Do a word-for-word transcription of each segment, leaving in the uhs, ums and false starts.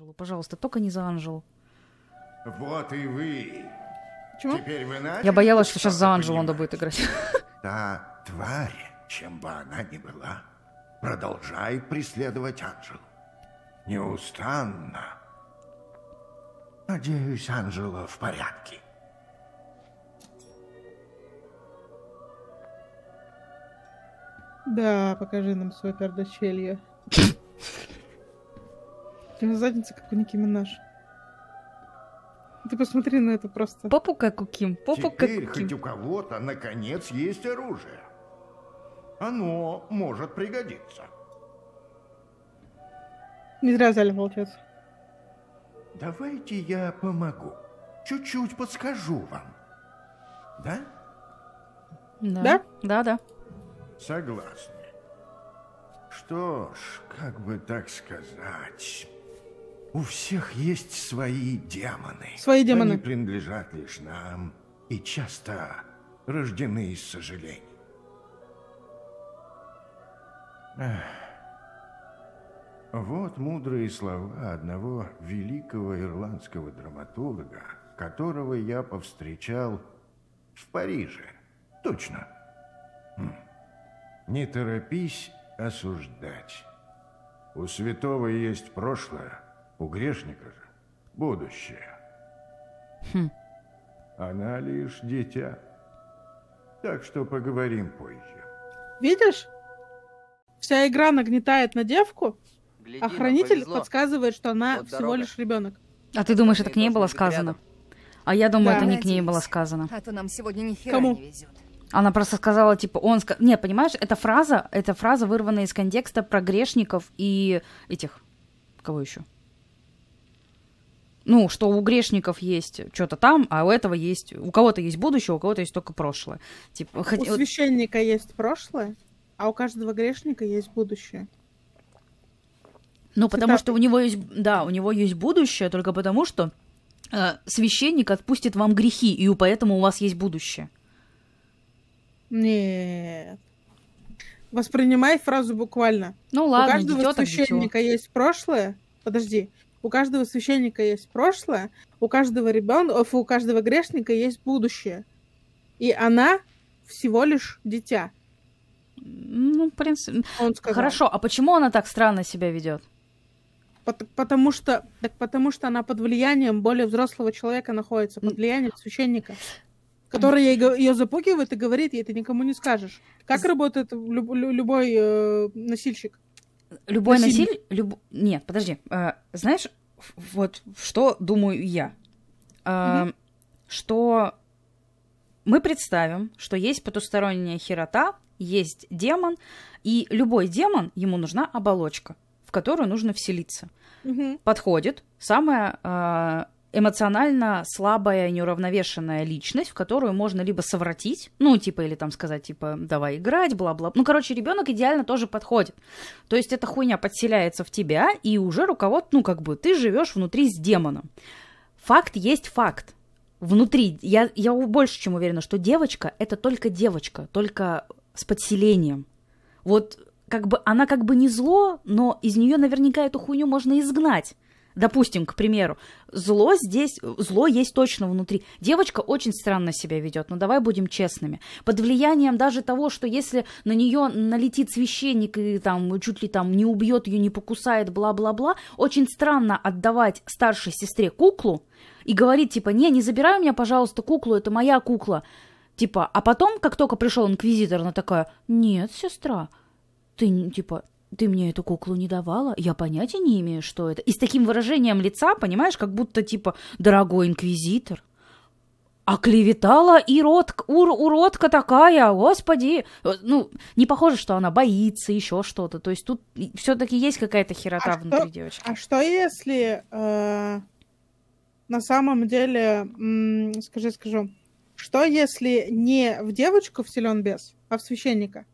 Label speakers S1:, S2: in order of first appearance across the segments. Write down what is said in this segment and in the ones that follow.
S1: Анжелу, пожалуйста, только не за Анжелу.
S2: Вот и вы.
S3: Чего?
S2: Теперь вы начали
S1: Я боялась, что сейчас за
S2: что-то
S1: Анжелу он
S2: понимать.
S1: будет играть.
S2: Та тварь, чем бы она ни была, продолжает преследовать Анжелу. Неустанно. Надеюсь, Анжела в порядке.
S3: Да, покажи нам свое пердочелье. У него задница, как у Ники Минаж. Ты посмотри на это просто.
S1: Попу как у Ким, попу как
S2: Теперь
S1: у
S2: хоть
S1: Ким.
S2: у кого-то, наконец, есть оружие. Оно может пригодиться.
S3: Не зря взяли, получается.
S2: Давайте я помогу. Чуть-чуть подскажу вам. Да?
S3: Да?
S1: Да, да.
S2: Согласны. Что ж, как бы так сказать... У всех есть свои демоны.
S3: Свои демоны.
S2: Они принадлежат лишь нам и часто рождены из сожалений. Эх. Вот мудрые слова одного великого ирландского драматурга, которого я повстречал в Париже. Точно. Хм. Не торопись осуждать. У святого есть прошлое, у грешника же будущее.
S1: Хм.
S2: Она лишь дитя. Так что поговорим позже.
S3: Видишь? Вся игра нагнетает на девку,
S4: Гляди,
S3: а
S4: нам
S3: хранитель
S4: повезло.
S3: подсказывает, что она
S4: Вот
S3: всего
S4: дорога.
S3: лишь ребенок.
S1: А ты думаешь, это к ней
S4: Должны
S1: было
S4: быть
S1: сказано?
S4: рядом.
S1: А я думаю,
S3: Да.
S1: это не к ней было
S5: Надеюсь.
S1: сказано.
S5: А то нам сегодня ни хера
S3: Кому?
S5: не везет.
S1: Она просто сказала, типа, он... ска- Не, понимаешь, эта фраза, эта фраза вырвана из контекста про грешников и этих... Кого еще? Ну, что у грешников есть что-то там, а у этого есть... У кого-то есть будущее, у кого-то есть только прошлое. Типа, хоть-
S3: У
S1: вот-
S3: священника есть прошлое, а у каждого грешника есть будущее.
S1: Ну, потому
S3: Цитаты.
S1: что у него есть... Да, у него есть будущее, только потому что э, священник отпустит вам грехи, и поэтому у вас есть будущее.
S3: Нет. Воспринимай фразу буквально.
S1: Ну
S3: У
S1: ладно,
S3: каждого
S1: дитё так дитё.
S3: священника есть прошлое. Подожди. У каждого священника есть прошлое, у каждого ребенка, у каждого грешника есть будущее. И она всего лишь дитя.
S1: Ну, в принципе...
S3: Он сказал.
S1: Хорошо, а почему она так странно себя ведет?
S3: Пот- Потому что, так потому что она под влиянием более взрослого человека находится, под влиянием священника, который ей, ее запугивает и говорит, ей ты никому не скажешь. Как работает люб- лю- любой э, носильщик?
S1: Любой
S3: Насильник.
S1: насилие... Люб... Нет, подожди. Э, знаешь, ф- вот что думаю я? Э,
S3: Мгм.
S1: Что мы представим, что есть потусторонняя херота, есть демон, и любой демон, ему нужна оболочка, в которую нужно вселиться.
S3: Мгм.
S1: Подходит самая э, эмоционально слабая, неуравновешенная личность, в которую можно либо совратить, ну, типа, или там сказать, типа, давай играть, бла-бла. Ну, короче, ребенок идеально тоже подходит. То есть эта хуйня подселяется в тебя, и уже руковод, ну, как бы, ты живешь внутри с демоном. Факт есть факт. Внутри, я, я больше чем уверена, что девочка — это только девочка, только с подселением. Вот как бы она как бы не зло, но из нее наверняка эту хуйню можно изгнать. Допустим, к примеру, зло здесь, зло есть точно внутри. Девочка очень странно себя ведет, но давай будем честными. Под влиянием даже того, что если на нее налетит священник и там чуть ли там не убьет ее, не покусает, бла-бла-бла, очень странно отдавать старшей сестре куклу и говорить типа, не, не забирай у меня, пожалуйста, куклу, это моя кукла. Типа, а потом, как только пришел инквизитор, она такая, нет, сестра, ты, не- типа, ты мне эту куклу не давала, я понятия не имею, что это. И с таким выражением лица, понимаешь, как будто, типа, дорогой инквизитор, оклеветала ирод, ур, уродка такая, господи. Ну, не похоже, что она боится, еще что-то. То есть тут все-таки есть какая-то херота
S3: А
S1: внутри
S3: что-
S1: девочки.
S3: А что если э, на самом деле, м, скажи, скажу, что если не в девочку вселен бес, а в священника?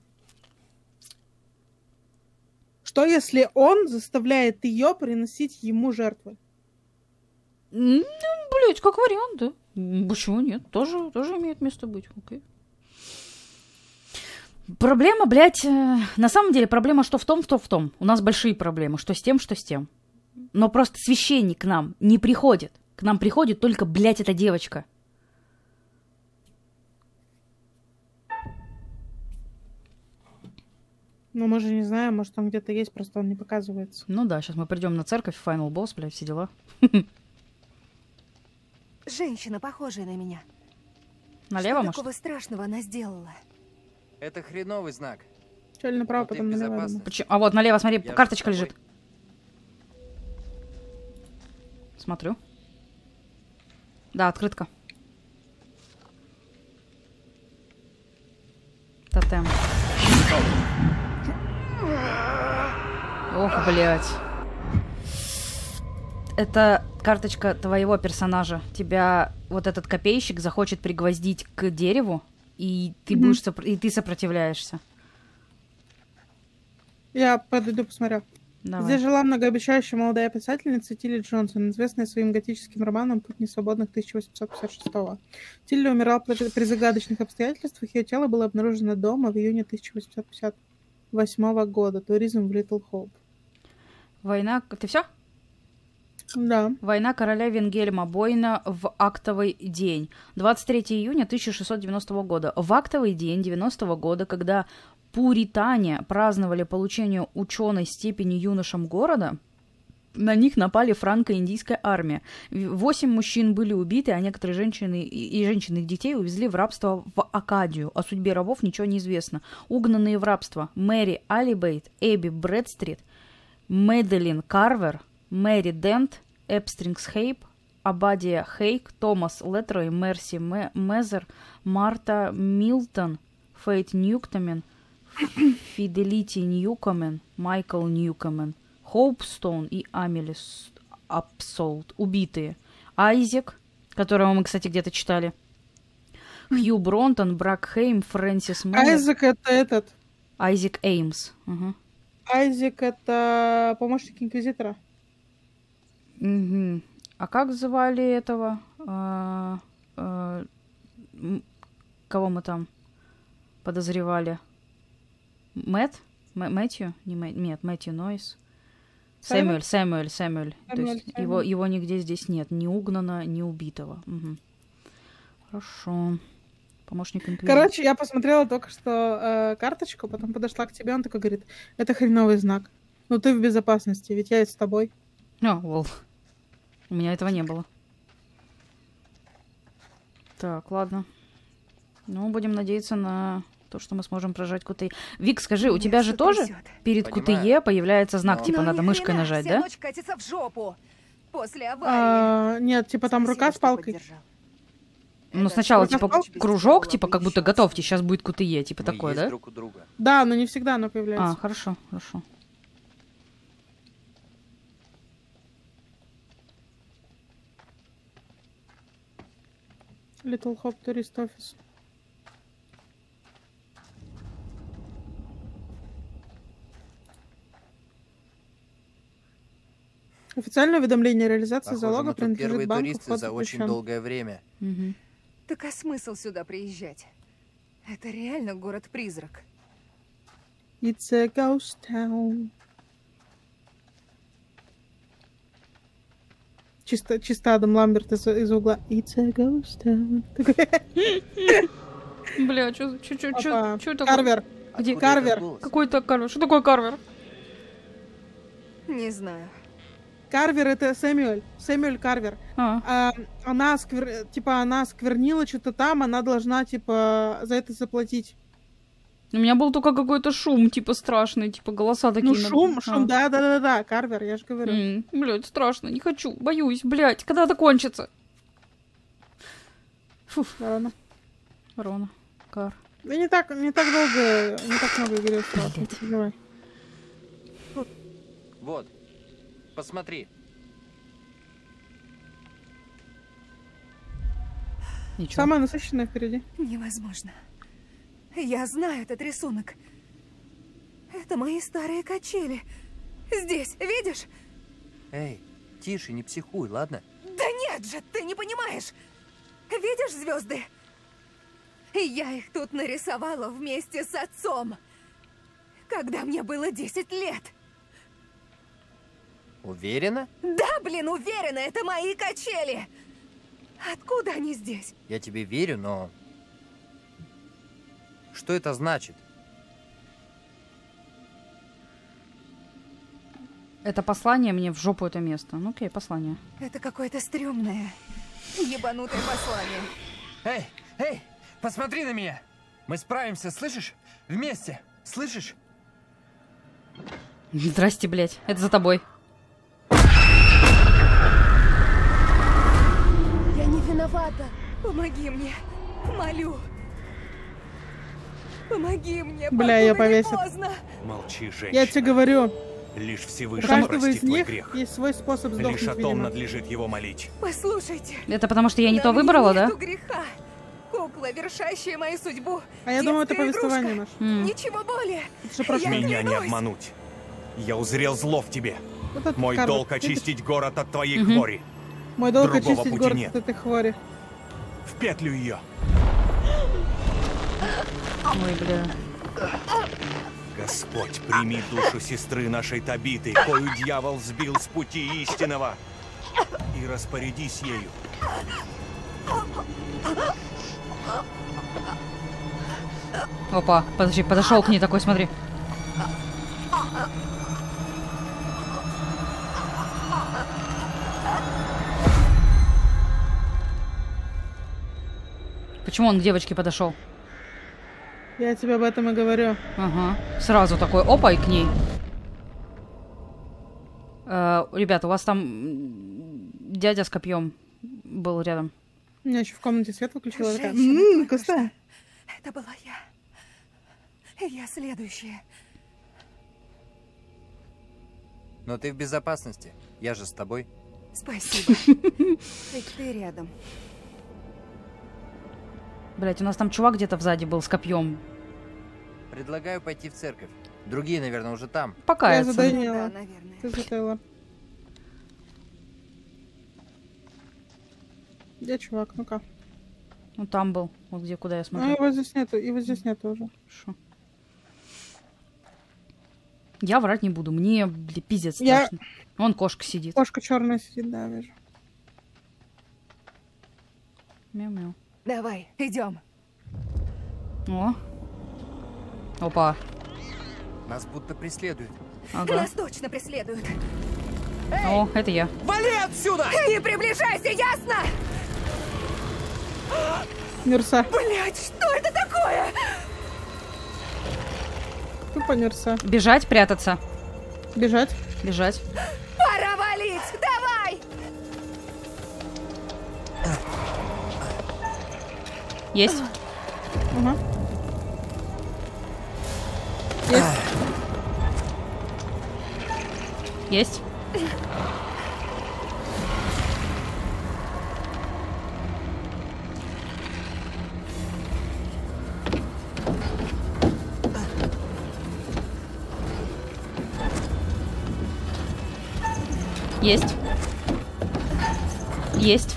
S3: Что если он заставляет ее приносить ему жертвы?
S1: Ну, блядь, как вариант, да. М, Почему нет? Тоже, тоже имеет место быть, окей. Проблема, блядь, э, на самом деле проблема что в том, что в том. У нас большие проблемы, что с тем, что с тем. Но просто священник к нам не приходит. К нам приходит только, блядь, эта девочка.
S3: Ну, мы же не знаем, может, он где-то есть, просто он не показывается.
S1: Ну да, сейчас мы придем на церковь, Final Boss, блядь, все дела.
S4: Женщина, похожая на меня.
S1: Налево,
S4: Что
S1: может?
S4: такого страшного она сделала?
S5: Это хреновый знак.
S3: Чё ли направо,
S5: Но ты
S3: потом
S5: в
S3: налево. я
S5: безопасности.
S3: думаю.
S1: Почему? А вот налево, смотри,
S5: Я
S1: карточка
S5: с тобой.
S1: лежит. Смотрю. Да, открытка. Тотем. Ох, блядь. Это карточка твоего персонажа. Тебя вот этот копейщик захочет пригвоздить к дереву, и ты
S3: Мгм.
S1: будешь сопр- и ты сопротивляешься.
S3: Я подойду, посмотрю.
S1: Давай.
S3: Здесь жила многообещающая молодая писательница Тилли Джонсон, известная своим готическим романом «Путь несвободных» тысяча восемьсот пятьдесят шестого. Тилли умирала при при загадочных обстоятельствах, ее тело было обнаружено дома в июне тысяча восемьсот пятьдесят восьмого года. Туризм в Литл Хоуп.
S1: Война... Ты все?
S3: Да.
S1: Война короля Венгельма Бойна в актовый день. двадцать третьего июня тысяча шестьсот девяностого года. В актовый день девяностого года, когда пуритане праздновали получение ученой степени юношам города, на них напали франко-индийская армия. Восемь мужчин были убиты, а некоторые женщины и и женщин и их детей увезли в рабство в Акадию. О судьбе рабов ничего не известно. Угнанные в рабство Мэри Алибейт, Эбби Брэдстрит, Мэдалин Карвер, Мэри Дент, Эпстрингс Хейп, Абадия Хейк, Томас Летрой, Мерси Ме- Мезер, Марта Милтон, Фейт Ньюктомен, Фиделити Ньюкомен, Майкл Ньюкомен, Хоупстоун и Амели С- Апсолт. Убитые. Айзек, которого мы, кстати, где-то читали. Хью Бронтон, Брак Хейм, Фрэнсис Мэннер.
S3: Айзек это этот.
S1: Айзек Эймс. Угу.
S3: Айзек это помощник инквизитора.
S1: Мгм. А как звали этого? А, а, м, кого мы там подозревали? Мэтт? Мэ- Мэтью? Не Мэ- Нет, Мэтью Нойс. Сэмюэль, Сэмюэль, Сэмюэль. То
S3: Сэмюэль,
S1: есть
S3: Сэмюэль.
S1: его, его нигде здесь нет. Ни угнано, ни убитого. Мгм. Хорошо. Помощник инквизитора.
S3: Короче, я посмотрела только что э, карточку, потом подошла к тебе, он такой говорит, это хреновый знак. Ну ты в безопасности, ведь я ведь с тобой.
S1: А, лол. У меня этого не было. Так, ладно. Ну, будем надеяться на то, что мы сможем прожать Кутые. Вик, скажи, у
S4: Меня
S1: тебя же
S4: всё
S1: тоже
S4: трясёт.
S1: перед
S5: Понимаю.
S1: Кутые появляется знак,
S5: Но-
S1: типа
S4: Ну,
S1: надо
S4: ни
S1: мышкой
S4: хрена,
S1: нажать,
S4: вся
S1: да?
S4: ночь катится в жопу. После аварии.
S3: А, нет, типа там рука
S4: Спасибо,
S3: с
S4: что
S3: палкой.
S4: поддержал.
S1: Ну,
S4: Это
S1: сначала,
S3: рука с
S1: типа,
S3: палкой?
S1: кружок,
S4: Без
S1: типа,
S4: того
S1: как будто
S4: обещался.
S1: готовьте, сейчас будет Кутые, типа
S5: Мы
S1: такое,
S5: есть
S1: да?
S5: друг у друга.
S3: Да, но не всегда оно
S1: А,
S3: появляется.
S1: хорошо, хорошо.
S3: Little Hope Tourist Office. Официальное уведомление о реализации
S5: Похоже,
S3: залога
S5: мы тут
S3: принадлежит
S5: первые
S3: банку,
S5: туристы
S3: вход
S5: за очень
S3: запрещен.
S5: долгое время.
S1: Мгм.
S4: Так а смысл сюда приезжать? Это реально город-призрак.
S3: It's a ghost town. Чисто, чисто Адам Ламберт из, из угла. It's a ghost town. Такой,
S1: Бля, чё, чё, чё, чё,
S3: опа,
S1: чё такое?
S3: Карвер.
S1: Где?
S5: Откуда
S3: Карвер.
S5: этот голос?
S1: Какой-то Карвер. Что такое Карвер?
S4: Не знаю.
S3: Карвер это Сэмюэль. Сэмюэль Карвер.
S1: А,
S3: А, она сквер... типа она сквернила что-то там, она должна типа за это заплатить.
S1: у меня был только какой-то шум, типа, страшный, типа, голоса такие.
S3: Ну
S1: на-
S3: шум,
S1: А.
S3: шум, да, да, да, да, Карвер, я же говорю.
S1: М, блядь, страшно, не хочу, боюсь, блядь, когда это кончится? Фуф,
S3: Ладно.
S1: Рона, Кар.
S3: Да не так, не так долго, не так много игры осталось. не переживай.
S5: Вот. Посмотри.
S1: Ничего.
S3: Самое насыщенное впереди.
S4: Невозможно. Я знаю этот рисунок. Это мои старые качели. Здесь, видишь?
S5: Эй, тише, не психуй, ладно?
S4: Да нет же, ты не понимаешь. Видишь звезды? Я их тут нарисовала вместе с отцом, когда мне было десять лет.
S5: Уверена?
S4: Да, блин, уверена, это мои качели. Откуда они здесь?
S5: Я тебе верю, но... Что это значит?
S1: Это послание мне в жопу это место. Ну окей, послание.
S4: Это какое-то стрёмное, ебанутое послание.
S5: Эй, эй, посмотри на меня. Мы справимся, слышишь? Вместе, слышишь?
S1: Здрасте, блядь. Это за тобой.
S4: Я не виновата. Помоги мне. Молю. Помоги мне.
S3: Бля, её
S4: покуда не
S3: повесят.
S4: поздно.
S6: Молчи, женщина.
S3: Я тебе говорю,
S6: Лишь
S3: у
S6: Всевышний
S3: каждого
S6: простит
S3: из
S6: твой
S3: них
S6: грех.
S3: есть свой способ сдохнуть,
S6: Лишь о том
S3: видимо.
S6: надлежит его молить.
S4: Послушайте.
S1: Это потому что я не
S4: на
S1: то
S4: мне
S1: выбрала, да?
S4: нету греха. Кукла, вершащая мою судьбу.
S3: А я думаю, это
S4: Детская
S3: повествование,
S4: игрушка.
S3: Маш.
S1: М.
S4: Ничего более.
S3: Это же прошлое.
S4: Я
S6: Меня не
S4: клянусь.
S6: обмануть. Я узрел зло в тебе.
S3: Вот это
S6: Мой
S3: карма.
S6: долг очистить город от твоей
S1: Мгм.
S6: хвори.
S3: Мой долг
S6: Другого
S3: очистить
S6: пути
S3: город
S6: нет.
S3: от этой хвори.
S6: В петлю ее.
S1: Ой, бля.
S6: Господь, прими душу сестры нашей Табиты, кою дьявол сбил с пути истинного, и распорядись ею.
S1: Опа, подожди, подошел к ней такой, смотри. Почему он к девочке подошел?
S3: Я тебе об этом и говорю.
S1: Ага. Сразу такой, опа, и к ней. Э, ребята, у вас там м, дядя с копьем был рядом.
S3: У меня еще в комнате свет выключила. такая,
S4: Женщина
S3: «М,
S4: только
S3: вкусно».
S4: Это была я. И я следующая.
S5: Но ты в безопасности. Я же с тобой.
S4: Спасибо. Ведь ты рядом.
S1: Блять, у нас там чувак где-то сзади был с копьем.
S5: Предлагаю пойти в церковь. Другие, наверное, уже там.
S3: Я
S1: Покаяться.
S3: задаю-
S4: Да,
S3: Поняла.
S4: наверное.
S3: Ты затыла. Где чувак? Ну-ка.
S1: Ну там был, вот где, куда я
S3: А
S1: смотрю.
S3: его здесь нету, его здесь нету уже.
S1: Хорошо. Я врать не буду, мне, бля, пиздец
S3: Я-
S1: страшно. Вон кошка сидит.
S3: Кошка черная сидит, да, вижу.
S1: Мяу-мяу.
S4: Давай, идем.
S1: О. Опа.
S5: Нас будто преследуют.
S1: Ага.
S4: Нас точно преследуют.
S1: О, это я.
S5: Вали отсюда!
S4: Не приближайся, ясно?
S3: Нюрса.
S4: Блять, что это такое?
S3: Тупо нюрса.
S1: Бежать, прятаться.
S3: Бежать.
S1: Бежать.
S4: Пора валить, давай!
S1: Есть.
S3: Ага. Есть.
S1: Есть. Есть. Есть.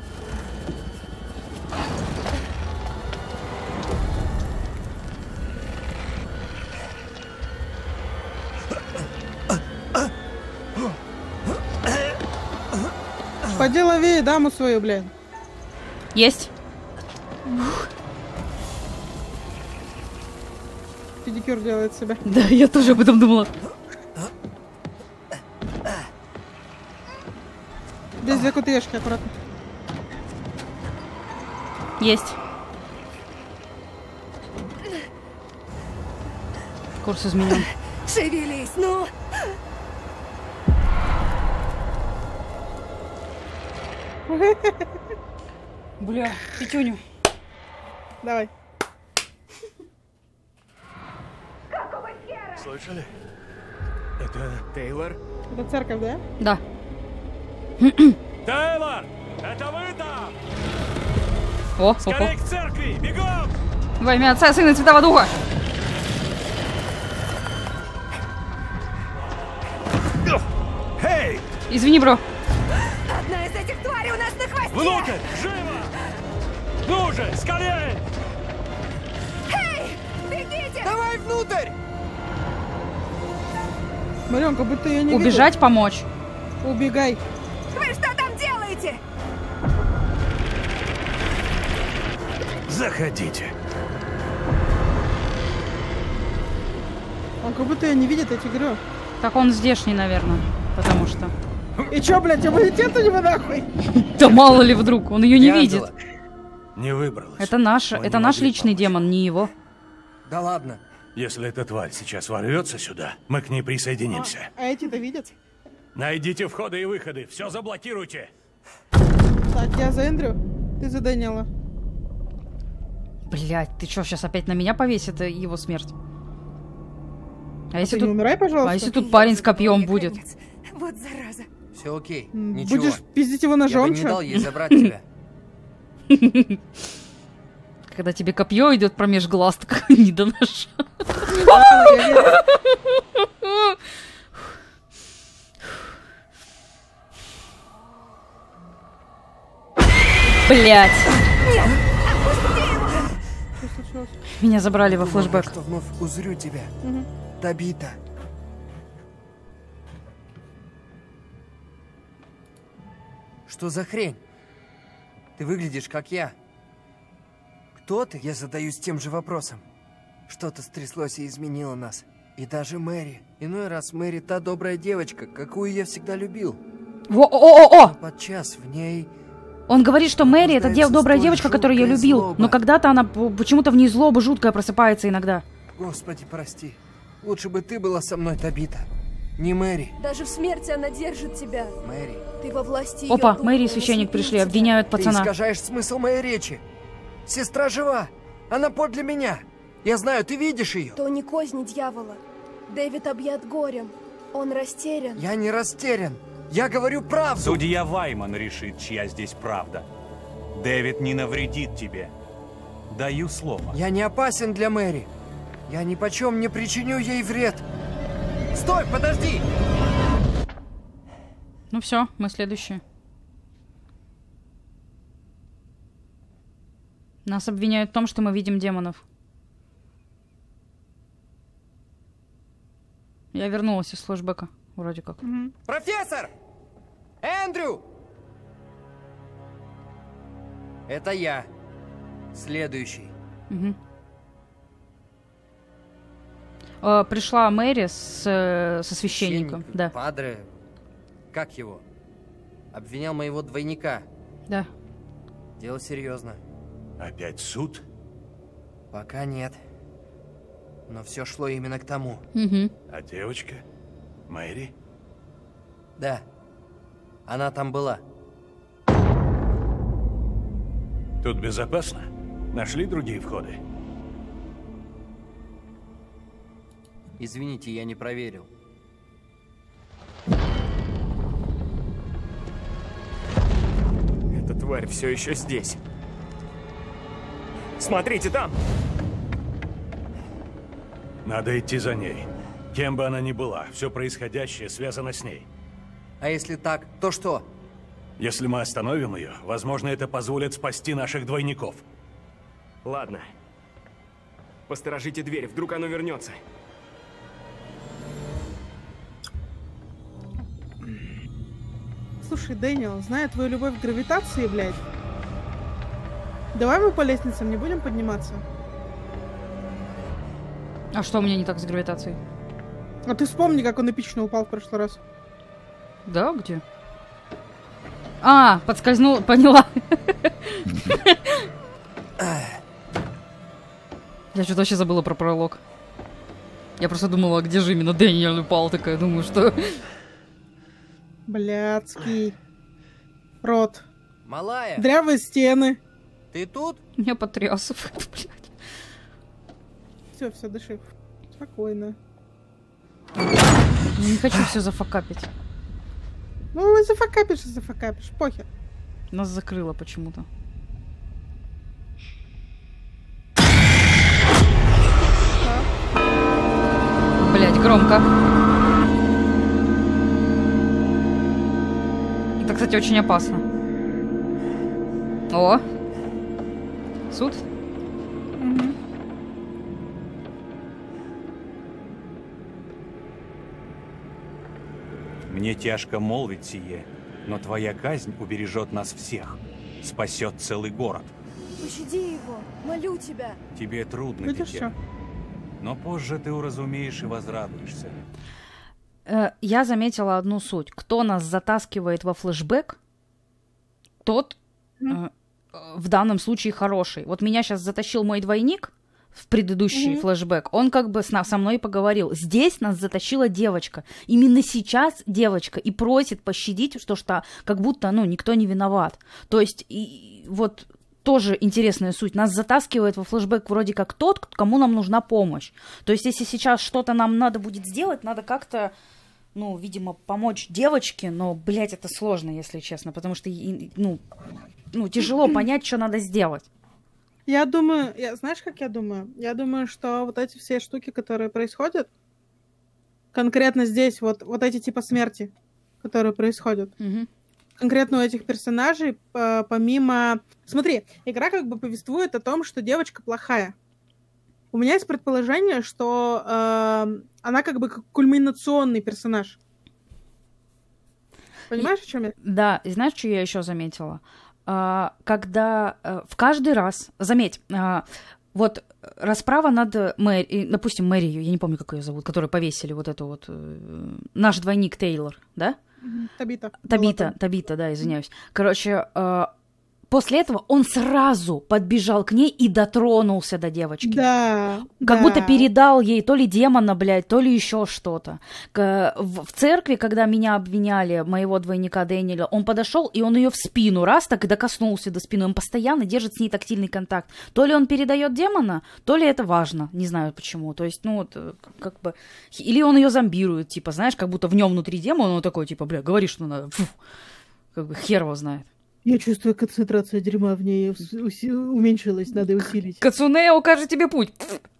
S3: Поди лови даму свою, блин.
S1: Есть.
S3: Педикюр делает себя.
S1: Да, я тоже об этом думала.
S3: Здесь две кутышки, аккуратно.
S1: Есть. Курс изменен.
S4: Шевелись, ну!
S1: Бля, Петюню.
S3: Давай.
S6: Слышали? Это Тейлор?
S3: Это церковь, да?
S1: Да.
S6: Тейлор! Это вы там?
S1: О, о, о.
S6: Скорей к церкви! Бегом!
S1: Во имя Отца, Сына и Святого Духа.
S6: Эй!
S1: Извини, бро.
S4: Одна из этих тварей у нас на хвосте!
S6: Внутрь! Живо! Ну же, скорее!
S4: Эй, бегите!
S5: Давай внутрь!
S3: Марён, как будто я не
S1: Убежать, помочь.
S3: видел. Убегай.
S4: Вы что там делаете?
S6: Заходите.
S3: Он как будто ее не видит, я тебе говорю.
S1: Так он здешний, наверное, потому что...
S3: И чё, блядь, иммунитет у него нахуй?
S1: Да мало ли вдруг, он ее не видит.
S5: Ангела.
S6: Не выбралась.
S1: Это наш,
S6: Мы
S1: это
S6: не
S1: наш
S6: могли
S1: личный
S6: помочь.
S1: демон, не его.
S5: Да ладно.
S6: Если эта тварь сейчас ворвется сюда, мы к ней присоединимся.
S3: А эти-то видят?
S6: Найдите входы и выходы, все заблокируйте.
S3: Так, я за Эндрю, ты за Дэниела.
S1: Блять, ты что, сейчас опять на меня повесит э, его смерть? А если
S3: Ты не
S1: тут,
S3: умирай, пожалуйста.
S1: а если тут парень с копьем
S4: Мне
S1: будет?
S4: конец. Вот зараза.
S5: Все окей.
S3: М,
S5: Ничего.
S3: Будешь пиздить его
S5: Я бы
S3: ножом,
S5: не
S3: чё?
S5: дал ей забрать тебя.
S1: Когда тебе копье идет промеж глаз, так не до ножа.
S3: Я верю.
S1: Блять,
S3: Что случилось?
S1: меня забрали во
S5: Думал,
S1: флешбэк.
S5: что вновь узрю тебя.
S3: Мгм.
S5: Табита. Что за хрень? Ты выглядишь как я. Кто ты? Я задаюсь тем же вопросом. Что-то стряслось и изменило нас. И даже Мэри. Иной раз Мэри та добрая девочка, какую я всегда любил.
S1: Во-о-о-о!
S5: Подчас в ней...
S1: Он говорит, что Мэри это дев-
S5: Рождается
S1: добрая
S5: столь
S1: девочка, которую я
S5: жуткая
S1: любил.
S5: злоба.
S1: Но когда-то она п- почему-то в ней злоба жуткая просыпается иногда.
S5: Господи, прости. Лучше бы ты была со мной, Табита. Не Мэри.
S7: Даже в смерти она держит тебя.
S5: Мэри.
S7: Ты во власти её
S1: Опа,
S7: духа,
S1: Мэри и
S7: она
S1: священник
S7: слепит
S1: пришли,
S7: тебя.
S1: обвиняют
S5: Ты
S1: пацана.
S5: искажаешь смысл моей речи. Сестра жива. Она подле меня. Я знаю, ты видишь ее.
S7: То не козни дьявола. Дэвид объят горем. Он растерян.
S5: Я не растерян. Я говорю правду.
S6: Судья Вайман решит, чья здесь правда. Дэвид не навредит тебе. Даю слово.
S5: Я не опасен для Мэри. Я ни почем не причиню ей вред. Стой, подожди!
S1: Ну все, мы следующие. Нас обвиняют в том, что мы видим демонов. Я вернулась из флешбека, вроде как.
S3: Мгм.
S5: Профессор! Эндрю! Это я. Следующий.
S1: Мгм. Э, пришла Мэри с, э, со священником.
S5: Священник,
S1: Да,
S5: Падре. Как его? Обвинял моего двойника.
S1: да.
S5: Дело серьезно.
S6: Опять суд?
S5: Пока нет. Но все шло именно к тому.
S1: Мгм.
S6: А девочка? Мэри?
S5: Да. Она там была.
S6: Тут безопасно? Нашли другие входы?
S5: Извините, я не проверил.
S8: Эта тварь все еще здесь. Смотрите там!
S6: Надо идти за ней. Кем бы она ни была, все происходящее связано с ней.
S5: А если так, то что?
S6: Если мы остановим ее, возможно, это позволит спасти наших двойников.
S8: Ладно. Посторожите дверь, вдруг оно вернется.
S3: Слушай, Дэниел, зная твою любовь к гравитации, блядь, давай мы по лестницам не будем подниматься?
S1: А что у меня не так с гравитацией?
S3: А ты вспомни, как он эпично упал в прошлый раз.
S1: Да, где? А, подскользнул, поняла. Я что-то вообще забыла про пролог. Я просто думала, где же именно Дэниел упал, такая, думаю, что...
S3: Блядский. Рот.
S5: Малая,
S3: Дрявые стены.
S5: ты тут?
S1: Меня потряс. Блядь.
S3: Все, все, дыши. Спокойно.
S1: Я не хочу все зафакапить.
S3: Ну, зафакапишь и зафакапишь. Похер.
S1: Нас закрыло почему-то. Блять, громко. Это, кстати, очень опасно. О! Суд?
S3: Мгм.
S6: Мне тяжко молвить сие, но твоя казнь убережет нас всех, спасет целый город.
S7: Пощади его, молю тебя.
S6: Тебе трудно,
S3: Видишь,
S6: дитя,
S3: что?
S6: но позже ты уразумеешь и возрадуешься.
S1: Э, Я заметила одну суть. Кто нас затаскивает во флешбэк, тот э, в данном случае хороший. Вот меня сейчас затащил мой двойник в предыдущий
S3: Мгм.
S1: флешбэк. Он как бы с на- со мной поговорил. Здесь нас затащила девочка. Именно сейчас девочка и просит пощадить, что что как будто, ну, никто не виноват. То есть, и, и вот тоже интересная суть. Нас затаскивает во флешбэк вроде как тот, кому нам нужна помощь. То есть, если сейчас что-то нам надо будет сделать, надо как-то, ну, видимо, помочь девочке, но, блядь, это сложно, если честно, потому что, и- ну, ну, тяжело понять, что надо сделать.
S3: Я думаю, я, знаешь, как я думаю? Я думаю, что вот эти все штуки, которые происходят, конкретно здесь, вот, вот эти типа смерти, которые происходят,
S1: Мгм.
S3: конкретно у этих персонажей, по- помимо... Смотри, игра как бы повествует о том, что девочка плохая. У меня есть предположение, что э, она как бы как кульминационный персонаж. Понимаешь, о чем я?
S1: Да, и знаешь, что я еще заметила? А, когда а, в каждый раз, заметь, а, вот расправа над Мэри, допустим, Мэрию, я не помню, как ее зовут, которую повесили, вот эту вот, э, наш двойник Тейлор, да?
S3: Табита.
S1: Табита,
S3: Была там.
S1: Табита, да, извиняюсь. Короче, э, после этого он сразу подбежал к ней и дотронулся до девочки.
S3: Да.
S1: Как
S3: да.
S1: будто передал ей то ли демона, блядь, то ли еще что-то. К- В, в церкви, когда меня обвиняли, моего двойника Дэниеля, он подошел, и он ее в спину раз так и докоснулся до спины. Он постоянно держит с ней тактильный контакт. То ли он передает демона, то ли это важно. Не знаю почему. То есть, ну вот, э, как бы... Или он ее зомбирует, типа, знаешь, как будто в нем внутри демона, он такой, типа, бля, говори, что надо. Фу. Как бы хер его знает.
S3: Я чувствую, концентрация дерьма в ней ус- уси- уменьшилась, надо усилить.
S1: Кацуне укажет тебе путь.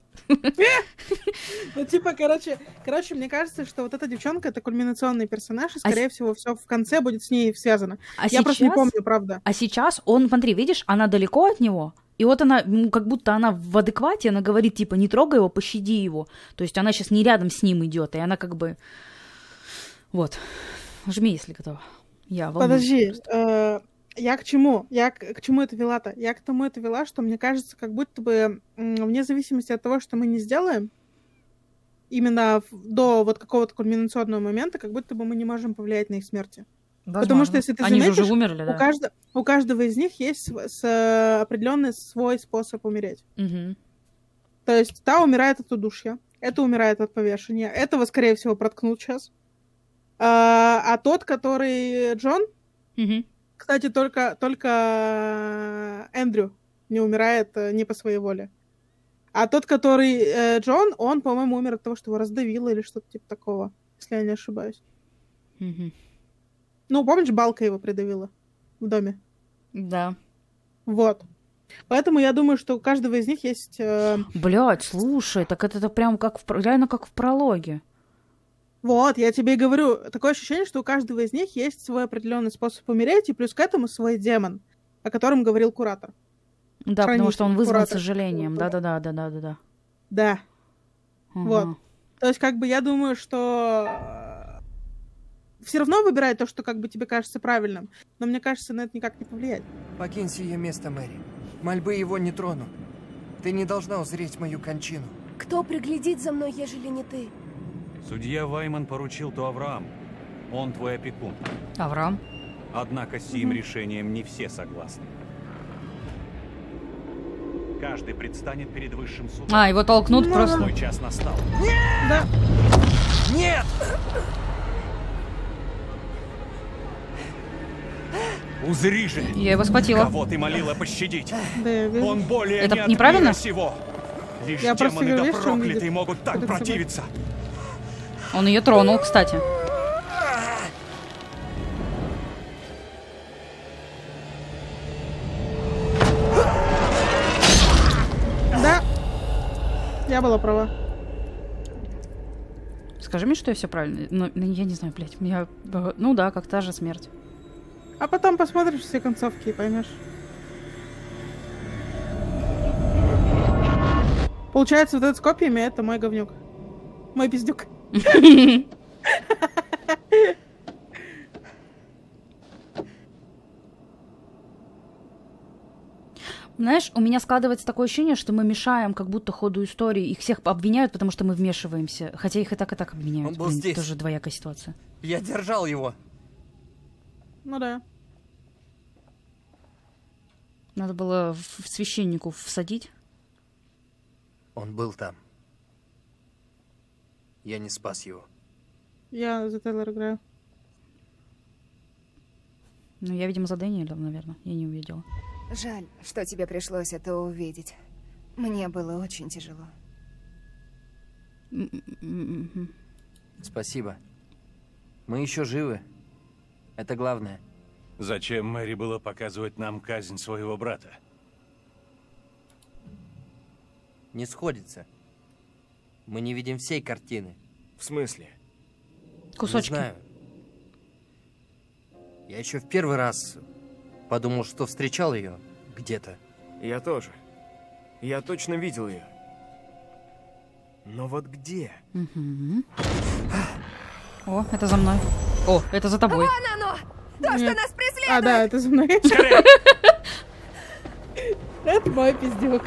S3: Ну, типа, короче, короче, мне кажется, что вот эта девчонка — это кульминационный персонаж, и,
S1: А
S3: скорее всего, все в конце будет с ней связано.
S1: А
S3: Я
S1: сейчас...
S3: просто не помню, правда.
S1: А сейчас он, смотри, видишь, она далеко от него, и вот она, ну, как будто она в адеквате, она говорит, типа, не трогай его, пощади его. То есть она сейчас не рядом с ним идет, и она как бы... Вот. Жми, если готова. Я волнуюсь
S3: Подожди,
S1: просто.
S3: э, я к чему? Я к, к чему это вела-то? Я к тому это вела, что мне кажется, как будто бы м, вне зависимости от того, что мы не сделаем, именно в- до вот какого-то кульминационного момента, как будто бы мы не можем повлиять на их смерти. Потому что, если ты
S1: Они же
S3: заметишь,
S1: уже умерли,
S3: У,
S1: да.
S3: каждо- у каждого из них есть св- с- определенный свой способ умереть.
S1: Мгм.
S3: То есть та умирает от удушья, это умирает от повешения, этого, скорее всего, проткнут сейчас. А, а тот, который Джон,
S1: Мгм.
S3: кстати, только, только Эндрю не умирает э, не по своей воле. А тот, который э, Джон, он, по-моему, умер от того, что его раздавило или что-то типа такого, если я не ошибаюсь.
S1: Мгм.
S3: Ну, помнишь, балка его придавила в доме?
S1: Да.
S3: Вот. Поэтому я думаю, что у каждого из них есть... э,
S1: Блядь, слушай, так это, это прям как в, про- реально как в прологе.
S3: Вот, я тебе и говорю, такое ощущение, что у каждого из них есть свой определенный способ умереть, и плюс к этому свой демон, о котором говорил куратор.
S1: Да, потому
S3: Хранитель,
S1: что он вызван
S3: куратор.
S1: сожалением. Да-да-да, да-да-да.
S3: Да.
S1: Ага.
S3: Вот. То есть, как бы, я думаю, что все равно выбирай то, что, как бы, тебе кажется правильным, но мне кажется, на это никак не повлияет.
S5: Покинь сие место, Мэри. Мольбы его не трону. Ты не должна узреть мою кончину.
S7: Кто приглядит за мной, ежели не ты?
S6: Судья Вайман поручил то Аврааму. Он твой опекун.
S1: Авраам.
S6: Однако с сим решением не все согласны. Каждый предстанет перед высшим судом.
S1: А, его толкнут
S3: Ну,
S1: просто.
S6: Твой час настал.
S3: Да.
S5: Нет!
S6: Узри же,
S1: Я его схватила.
S6: кого ты молила пощадить.
S3: Да, я вижу.
S6: Он более
S1: Это
S6: не от
S1: неправильно?
S6: мира сего. Лишь
S3: Я просто
S6: демоны
S3: говорю,
S6: да
S3: видишь, что он
S6: проклятые
S3: видит
S6: могут так
S3: перед собой.
S6: противиться.
S1: Он ее тронул, кстати.
S3: Да. Я была права.
S1: Скажи мне, что я все правильно. Ну, ну, я не знаю, блядь. Я... Ну да, как та же смерть.
S3: А потом посмотришь все концовки и поймешь. Получается, вот этот с копьями — это мой говнюк. Мой пиздюк.
S1: Знаешь, у меня складывается такое ощущение, что мы мешаем как будто ходу истории. Их всех обвиняют, потому что мы вмешиваемся. Хотя их и так, и так обвиняют.
S5: Он был
S1: Блин,
S5: здесь.
S1: тоже двоякая ситуация.
S5: Я держал его.
S3: Ну да.
S1: Надо было в священнику всадить.
S5: Он был там. Я не спас его.
S3: Я за Тейлор играю.
S1: Ну, я, видимо, за Дэниеля, наверное. Я не увидела.
S4: Жаль, что тебе пришлось это увидеть. Мне было очень тяжело.
S1: М-м-м.
S5: Спасибо. Мы еще живы. Это главное.
S6: Зачем Мэри было показывать нам казнь своего брата?
S5: Не сходится. Мы не видим всей картины.
S8: В смысле?
S1: Кусочки.
S5: Не знаю. Я еще в первый раз подумал, что встречал ее где-то.
S8: Я тоже. Я точно видел ее. Но вот где?
S1: Мгм. О, это за мной. О, это за тобой.
S4: Вон оно! То, что
S3: Нет.
S4: нас преследует!
S3: А, да, это за мной.
S8: Скорее!
S3: Это мой пиздюк.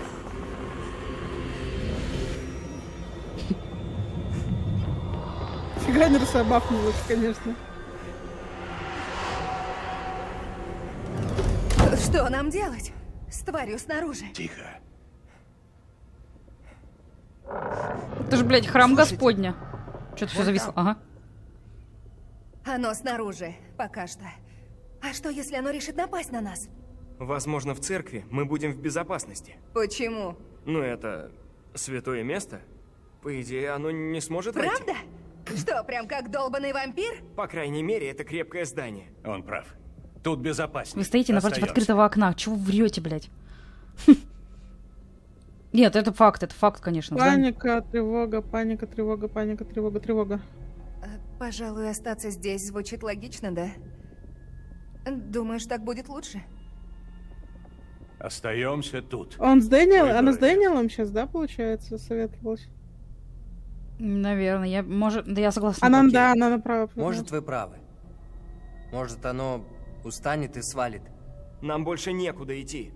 S3: Фига не рассобафнулась, конечно.
S4: Что нам делать? С тварью снаружи.
S6: Тихо.
S1: Это же, блядь, храм
S5: Слушайте,
S1: Господня. Что-то все
S5: вон
S1: зависло.
S5: там.
S1: Ага.
S4: Оно снаружи, пока что. А что, если оно решит напасть на нас?
S8: Возможно, в церкви мы будем в безопасности.
S4: Почему?
S8: Ну, это святое место. По идее, оно не сможет войти.
S4: Правда? Что, прям как долбаный вампир?
S8: По крайней мере, это крепкое здание.
S6: Он прав. Тут безопаснее.
S1: Вы стоите напротив
S6: Остаемся.
S1: открытого окна. Чего вы врете, блядь? Нет, это факт, это факт, конечно.
S3: Паника, тревога, паника, тревога, паника, тревога, тревога.
S4: Э, Пожалуй, остаться здесь звучит логично, да? Думаешь, так будет лучше?
S6: Остаемся тут.
S3: Он с Дэниел,
S6: Выбирай.
S3: она с Дэниелом сейчас, да, получается, советовалась?
S1: Наверное, я, может, да я согласна.
S3: Она,
S5: окей.
S3: да, она направо.
S5: Может, вы правы. Может, оно устанет и свалит.
S8: Нам больше некуда идти.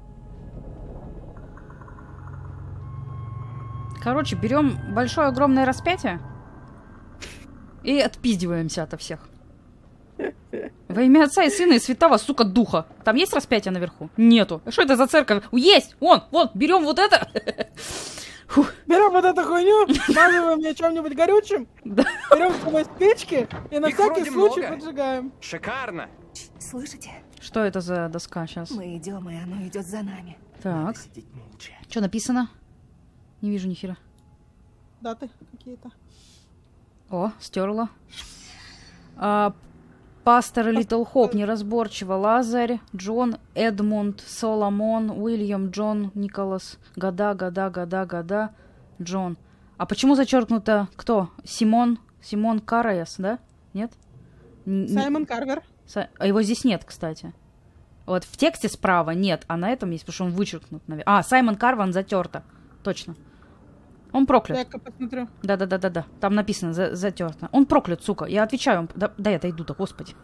S1: Короче, берем большое огромное распятие и отпиздиваемся ото всех. Во имя Отца и Сына и Святого, сука, Духа. Там есть распятие наверху? Нету. Что это за церковь? Есть! Вон, вон, берем вот это. Фух.
S3: Берем вот эту хуйню, смазываем ее чем-нибудь горючим,
S1: Да.
S3: берем с собой спички и на
S8: Их
S3: всякий
S8: вроде
S3: случай
S8: много.
S3: поджигаем.
S8: Шикарно!
S4: Слышите?
S1: Что это за доска сейчас?
S4: Мы идем, и оно идет за нами.
S1: Так,
S8: Сидеть молча.
S1: что написано? Не вижу ни хера.
S3: Даты какие-то.
S1: О, стерла. А, пастор Литл Хоп, неразборчиво. Лазарь, Джон, Эдмунд, Соломон, Уильям, Джон, Николас. Года, года, года, года, Джон. А почему зачеркнуто кто? Симон? Симон Караес, да? Нет? Н- не-
S3: Саймон Карвер.
S1: Са- А его здесь нет, кстати. Вот в тексте справа нет, а на этом есть, потому что он вычеркнут, наверное. А, Саймон Карван затерто. Точно. Он проклят.
S3: Дай-ка посмотрю.
S1: Да-да-да-да-да. Там написано за- затерто. Он проклят, сука. Я отвечаю. Он... Да, да я отойду-то, господи.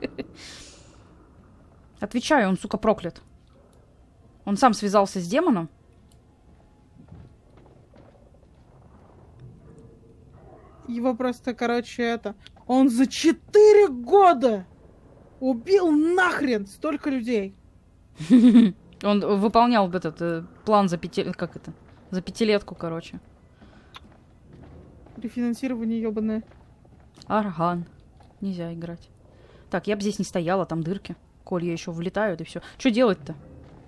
S1: Отвечаю, он, сука, проклят. Он сам связался с демоном.
S3: Его просто, короче, это... Он за четыре года убил нахрен столько людей.
S1: Он выполнял этот э, план за пяти... Как это? За пятилетку, короче.
S3: Рефинансирование ебаное.
S1: Арган. Нельзя играть. Так, я бы здесь не стояла, там дырки. Колья еще влетают и все. Что делать-то?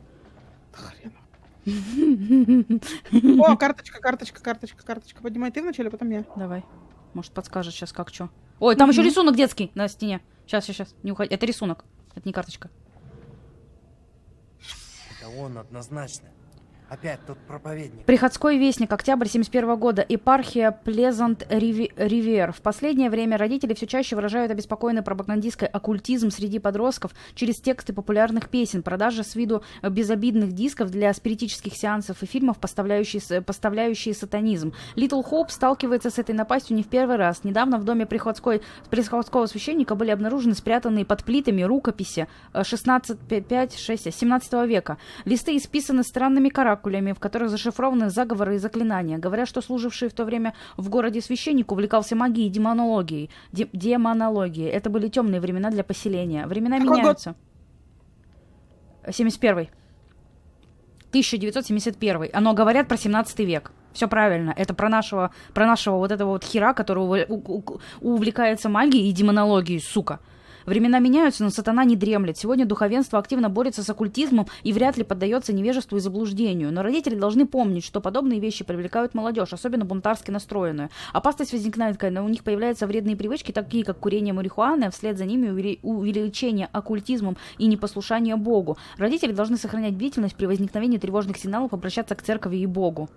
S3: О, карточка, карточка, карточка, карточка. Поднимай ты вначале, потом я.
S1: Давай. Может, подскажет сейчас, как что. Ой, там еще рисунок детский на стене. Сейчас, сейчас, сейчас. Не уходи. Это рисунок. Это не карточка.
S5: Это он однозначно. Опять тот проповедник.
S1: Приходской вестник, октябрь семьдесят первого года, епархия Плезант Ривер. В последнее время родители все чаще выражают обеспокоенный пропагандистский оккультизм среди подростков через тексты популярных песен, продажа с виду безобидных дисков для спиритических сеансов и фильмов, поставляющие, поставляющие сатанизм. Литл Хоуп сталкивается с этой напастью не в первый раз. Недавно в доме приходской, приходского священника были обнаружены спрятанные под плитами рукописи шестнадцатого, пятого, шестого, семнадцатого века. Листы исписаны странными каракулями, в которых зашифрованы заговоры и заклинания. Говорят, что служивший в то время в городе священник увлекался магией и демонологией. Де- демонологией. Это были темные времена для поселения. Времена
S3: Какой
S1: меняются. семьдесят первый. тысяча девятьсот семьдесят первый. Оно говорят про семнадцатый век. Все правильно. Это про нашего, про нашего вот этого вот хера, который увлекается магией и демонологией, сука. Времена меняются, но сатана не дремлет. Сегодня духовенство активно борется с оккультизмом и вряд ли поддается невежеству и заблуждению. Но родители должны помнить, что подобные вещи привлекают молодежь, особенно бунтарски настроенную. Опасность возникает, когда у них появляются вредные привычки, такие как курение марихуаны, а вслед за ними увеличение оккультизмом и непослушание Богу. Родители должны сохранять бдительность при возникновении тревожных сигналов, обращаться к церкви и Богу.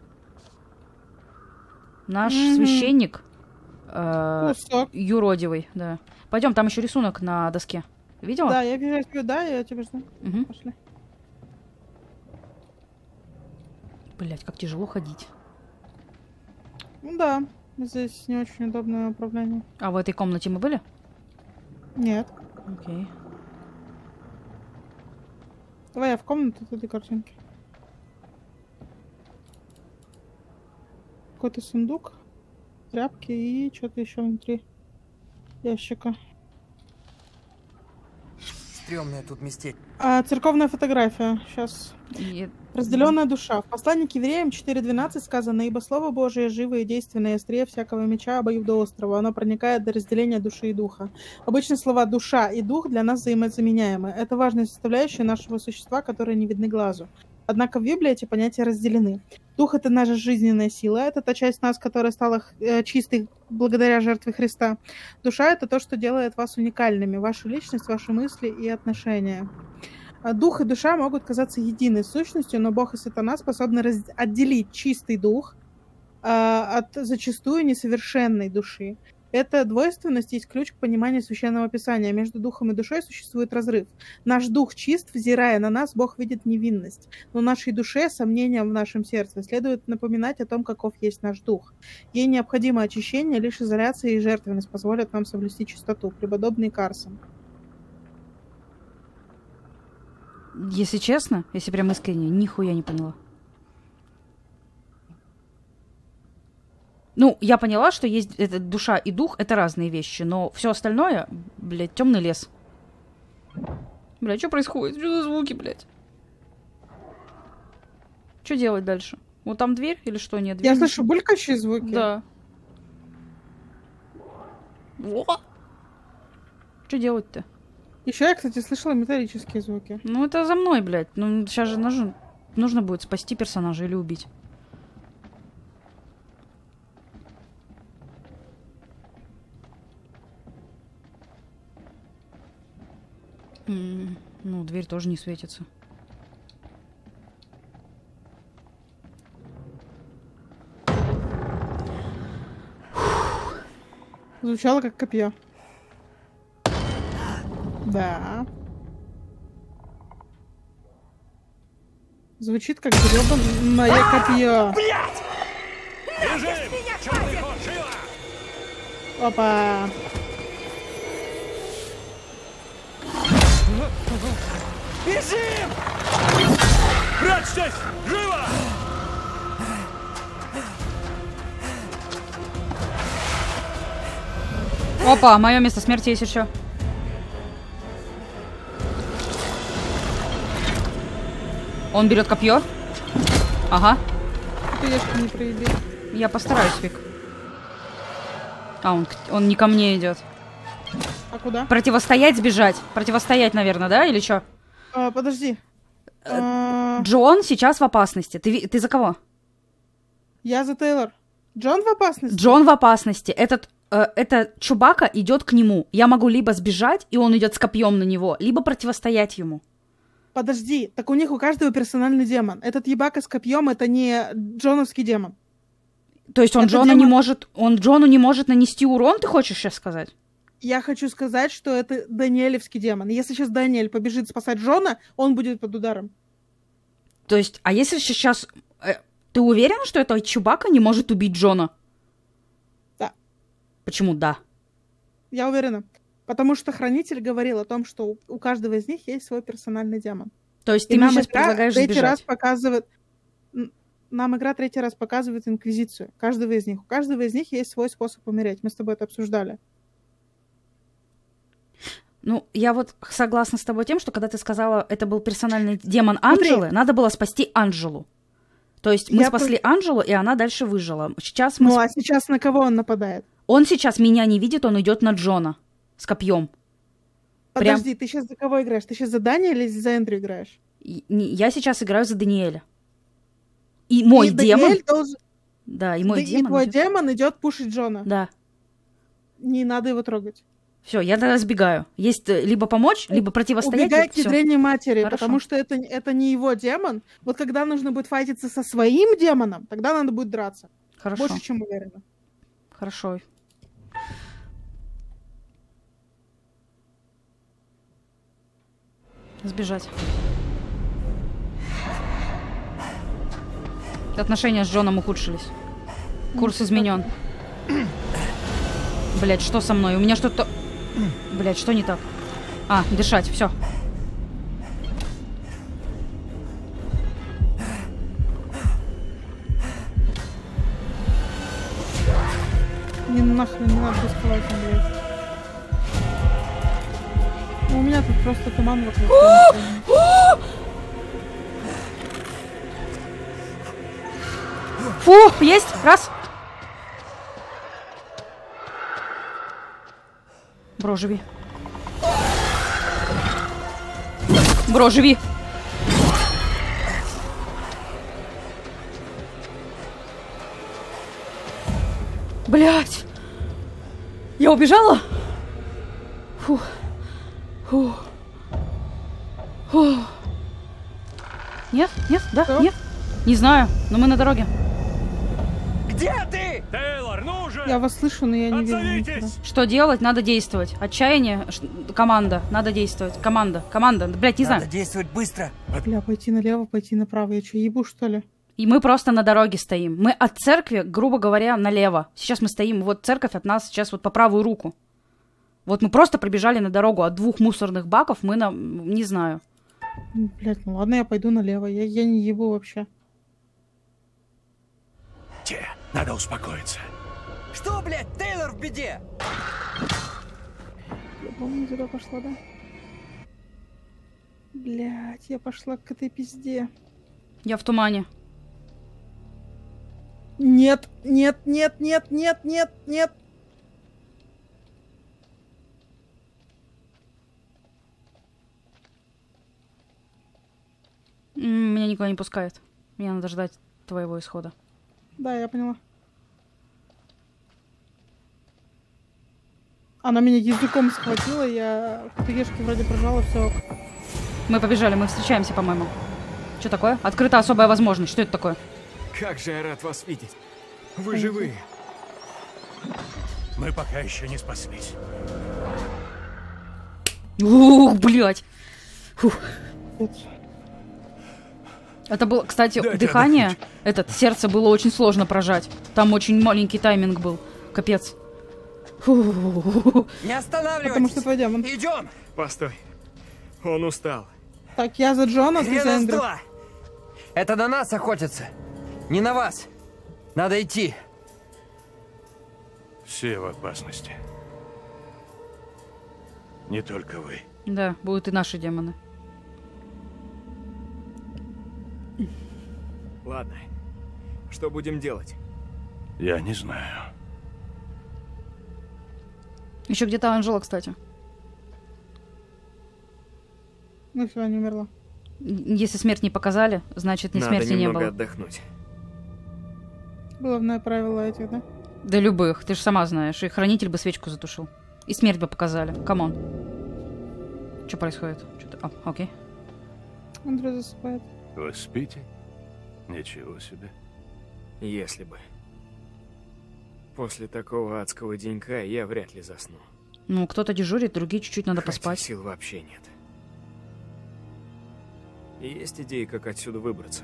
S1: Наш mm-hmm. священник э, юродивый, да. Пойдем, там еще рисунок на доске. Видела?
S3: Да, я вижу тебя, да, я тебя жду.
S1: Угу.
S3: Пошли.
S1: Блять, как тяжело ходить.
S3: Ну да, здесь не очень удобное управление.
S1: А в этой комнате мы были?
S3: Нет.
S1: Окей.
S3: Давай я в комнату этой картинки. Какой-то сундук, тряпки и что-то еще внутри ящика.
S5: Стрёмное тут местечко.
S3: А, церковная фотография. Сейчас.
S1: Нет.
S3: Разделенная душа. В послании к евреям четыре двенадцать сказано: «Ибо слово Божие живо и действенное, острее всякого меча обоюдоострого. Оно проникает до разделения души и духа». Обычно слова «душа» и «дух» для нас взаимозаменяемы. Это важная составляющая нашего существа, которые не видны глазу. Однако в Библии эти понятия разделены. Дух — это наша жизненная сила, это та часть нас, которая стала э, чистой благодаря жертве Христа. Душа — это то, что делает вас уникальными, вашу личность, ваши мысли и отношения. Дух и душа могут казаться единой сущностью, но Бог и сатана способны раз- отделить чистый дух э, от зачастую несовершенной души. Эта двойственность есть ключ к пониманию Священного Писания. Между духом и душой существует разрыв. Наш дух чист, взирая на нас, Бог видит невинность. Но нашей душе, сомнениям в нашем сердце, следует напоминать о том, каков есть наш дух. Ей необходимо очищение, лишь изоляция и жертвенность позволят нам соблюсти чистоту. Преподобный Карсон.
S1: Если честно, если прям искренне, нихуя не поняла. Ну, я поняла, что есть это, душа и дух — это разные вещи, но все остальное, блядь, темный лес. Блядь, что происходит? Что за звуки, блядь? Что делать дальше? Вот там дверь или что? Нет, дверь.
S3: Я слышу булькающие звуки.
S1: Да. Во! Что делать-то?
S3: Еще я, кстати, слышала металлические звуки.
S1: Ну, это за мной, блядь. Ну, сейчас же нужно, нужно будет спасти персонажа или убить. Ну, дверь тоже не светится.
S3: Звучало как копье. Да. Звучит как грёбаное копье.
S6: Блядь! Бежим! Черный ход, живо!
S3: Опа.
S6: Бежим! Прячьтесь! Живо!
S1: Опа, мое место смерти есть еще. Он берет копье. Ага.
S3: Ты не проеби.
S1: Я постараюсь, Вик. А, он, он не ко мне идет.
S3: А куда?
S1: Противостоять, сбежать. Противостоять, наверное, да? Или что?
S3: А, подожди. А...
S1: Джон сейчас в опасности. Ты, ты за кого?
S3: Я за Тейлор. Джон в опасности?
S1: Джон в опасности. Этот, э, этот Чубака идет к нему. Я могу либо сбежать, и он идет с копьем на него, либо противостоять ему.
S3: Подожди, так у них у каждого персональный демон. Этот ебака с копьем это не джоновский демон.
S1: То есть он
S3: Это
S1: Джону
S3: демон-
S1: не может, он Джону не может нанести урон, ты хочешь сейчас сказать?
S3: Я хочу сказать, что это Даниэлевский демон. Если сейчас Даниэль побежит спасать Джона, он будет под ударом.
S1: То есть, а если сейчас... э, ты уверена, что это Чубака не может убить Джона?
S3: Да.
S1: Почему да?
S3: Я уверена. Потому что Хранитель говорил о том, что у- у каждого из них есть свой персональный демон.
S1: То есть
S3: И
S1: ты мне
S3: нам
S1: сейчас
S3: игра
S1: предлагаешь
S3: третий
S1: сбежать?
S3: раз показывает... н- Нам игра третий раз показывает Инквизицию. Каждого из них. У каждого из них есть свой способ умереть. Мы с тобой это обсуждали.
S1: Ну, я вот согласна с тобой тем, что когда ты сказала, это был персональный демон
S3: Смотри.
S1: Анжелы, надо было спасти Анжелу. То есть мы
S3: Я
S1: спасли
S3: про-
S1: Анжелу, и она дальше выжила. Сейчас мы...
S3: Ну,
S1: сп-
S3: а сейчас на кого он нападает?
S1: Он сейчас меня не видит, он идет на Джона с копьем. Прям-
S3: Подожди, ты сейчас за кого играешь? Ты сейчас за Дани или за Эндрю играешь?
S1: И- не- Я сейчас играю за Даниэля. И мой
S3: И
S1: демон...
S3: Даниэль должен-
S1: Да, и мой
S3: Да, и
S1: демон...
S3: твой
S1: идёт-
S3: демон идет пушить Джона.
S1: Да.
S3: Не надо его трогать.
S1: Все, я тогда сбегаю. Есть э, либо помочь, либо противостоять.
S3: Убегай
S1: и
S3: к
S1: всё.
S3: ядрене матери,
S1: Хорошо.
S3: потому что это, это не его демон. Вот когда нужно будет файтиться со своим демоном, тогда надо будет драться.
S1: Хорошо,
S3: Больше, чем уверена.
S1: хорошо. Сбежать. Отношения с Джоном ухудшились. Курс изменен. Блять, что со мной? У меня что-то... Блять, что не так? А, дышать, все.
S3: Не нахрен, не надо рисковать, блядь. Ну, у меня тут просто туман вокруг.
S1: Фу, есть, раз. Бро, живи. Бро, живи. Блять. Я убежала? Фу. Фу. Фу. Нет? Нет? Да?
S3: Что?
S1: Нет? Не знаю, но мы на дороге.
S5: Где ты?
S6: Тейлор, ну же!
S3: Я вас слышу, но я не вижу. нихера.
S6: Отзовитесь!
S1: Что делать? Надо действовать. Отчаяние. ш- Команда. Надо действовать. Команда. Команда. Блять, не
S5: Надо
S1: знаю.
S5: действовать быстро.
S3: Бля, пойти налево, пойти направо. Я что, ебу, что ли?
S1: И мы просто на дороге стоим. Мы от церкви, грубо говоря, налево. Сейчас мы стоим. Вот церковь от нас сейчас вот по правую руку. Вот мы просто пробежали на дорогу от двух мусорных баков. Мы на... Не знаю.
S3: Блять, ну ладно, я пойду налево. Я, я не ебу вообще.
S2: Те, надо успокоиться.
S5: Что, блядь, Тейлор в беде?
S3: Я помню, туда пошла, да? Блять, я пошла к этой пизде.
S1: Я в тумане.
S3: Нет, нет, нет, нет, нет, нет, нет.
S1: М, Меня никуда не пускает. Мне надо ждать твоего исхода.
S3: Да, я поняла. Она меня языком схватила, я КТГшки вроде прожала, все.
S1: Мы побежали, мы встречаемся, по-моему. Что такое? Открыта особая возможность. Что это такое?
S8: Как же я рад вас видеть. Вы живые.
S2: Мы пока еще не спаслись.
S1: Ух, блядь. Фух. Это было, кстати,
S2: Дайте
S1: дыхание,
S2: отдохнуть.
S1: этот, сердце было очень сложно прожать. Там очень маленький тайминг был. Капец. Фу.
S5: Не останавливайтесь!
S3: Потому что твой демон.
S5: Идем!
S8: Постой. Он устал.
S3: Так, я за Джона, ты за
S5: Хрена с
S3: Эндрю.
S5: два! Это на нас охотятся, не на вас. Надо идти.
S2: Все в опасности. Не только вы.
S1: Да, будут и наши демоны.
S8: Ладно. Что будем делать?
S2: Я не знаю.
S1: Еще где-то Анжела, кстати.
S3: Ну все, не умерла.
S1: Н- Если смерть не показали, значит, ни
S8: Надо
S1: смерти не
S8: немного
S1: было.
S8: отдохнуть.
S3: Главное правило этих, да?
S1: Да любых, ты же сама знаешь. И хранитель бы свечку затушил. И смерть бы показали. Камон. Что происходит? Что-то... А, окей.
S3: Андрей засыпает.
S9: Вы спите? Ничего себе.
S8: Если бы. После такого адского денька я вряд ли засну.
S1: Ну, кто-то дежурит, другие чуть-чуть надо
S8: Хотя
S1: поспать.
S8: сил вообще нет. Есть идеи, как отсюда выбраться.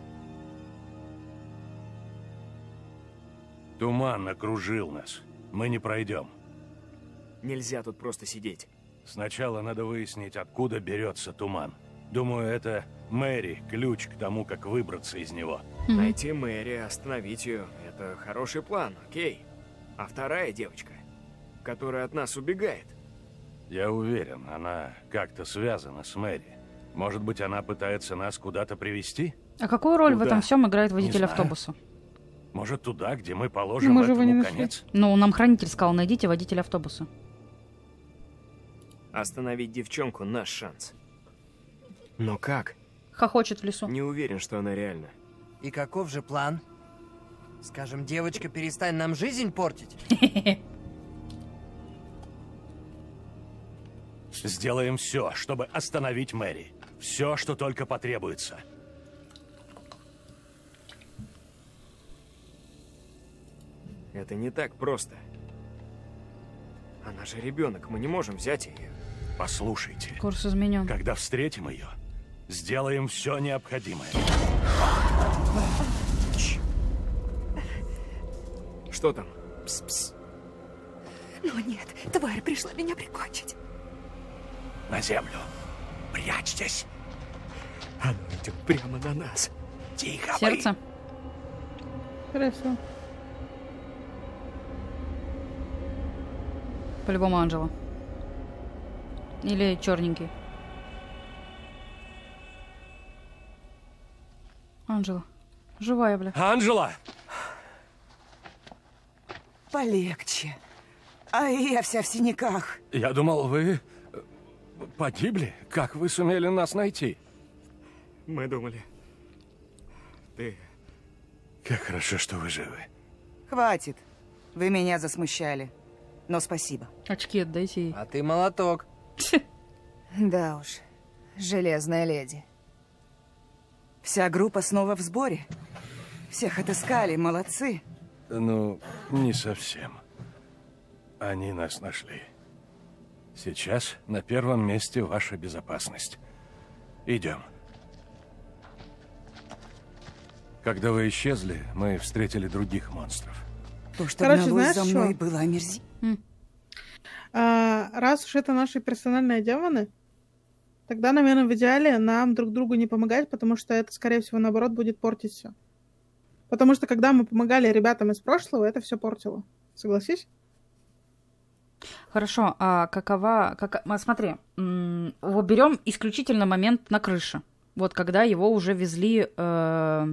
S9: Туман окружил нас. Мы не пройдем.
S8: Нельзя тут просто сидеть.
S9: Сначала надо выяснить, откуда берется туман. Думаю, это Мэри ключ к тому, как выбраться из него.
S1: Мгм.
S8: Найти Мэри, остановить ее — это хороший план, окей. А вторая девочка, которая от нас убегает.
S9: Я уверен, она как-то связана с Мэри. Может быть, она пытается нас куда-то привести?
S1: А какую роль в
S9: Куда?
S1: этом всем играет водитель
S9: знаю.
S1: автобуса?
S9: Может, туда, где мы положим
S3: Мы же его не
S9: этому
S3: нашли.
S9: конец?
S1: Ну, нам хранитель сказал, найдите водителя автобуса.
S8: Остановить девчонку — наш шанс. Но как?
S1: Хохочет в лесу.
S8: Не уверен, что она реальна.
S5: И каков же план? Скажем, девочка, перестань нам жизнь портить?
S9: Сделаем все, чтобы остановить Мэри. Все, что только потребуется.
S8: Это не так просто. Она же ребенок, мы не можем взять ее.
S9: Послушайте,
S1: Курс изменен.
S9: когда встретим ее, сделаем все необходимое.
S8: Что там?
S4: Пс-пс. Ну нет, тварь пришла меня прикончить.
S9: На землю. Прячьтесь.
S8: Она идет прямо на нас.
S9: Тихо,
S1: Сердце.
S3: Хорошо.
S1: По-любому Анжела. Или черненький. Анжела. Живая, бля.
S9: Анжела!
S10: Полегче. А я вся в синяках.
S9: Я думал, вы э, погибли. Как вы сумели нас найти?
S8: Мы думали. Ты...
S9: Как хорошо, что вы живы.
S10: Хватит. Вы меня засмущали. Но спасибо.
S1: Очки отдайте ей.
S5: А ты молоток.
S10: Да уж, железная леди. Вся группа снова в сборе. Всех отыскали, молодцы.
S9: Ну, не совсем. Они нас нашли. Сейчас на первом месте ваша безопасность. Идем. Когда вы исчезли, мы встретили других монстров.
S10: То, что
S3: Короче,
S10: гналось
S3: знаешь
S10: за мной,
S3: что?
S10: было омерзительно.
S3: А, раз уж это наши персональные демоны, тогда, наверное, в идеале нам друг другу не помогать, потому что это, скорее всего, наоборот, будет портить все. Потому что, когда мы помогали ребятам из прошлого, это все портило. Согласись?
S1: Хорошо, а какова... Как... а, Смотри, м, вот берем исключительно момент на крыше. Вот когда его уже везли... э,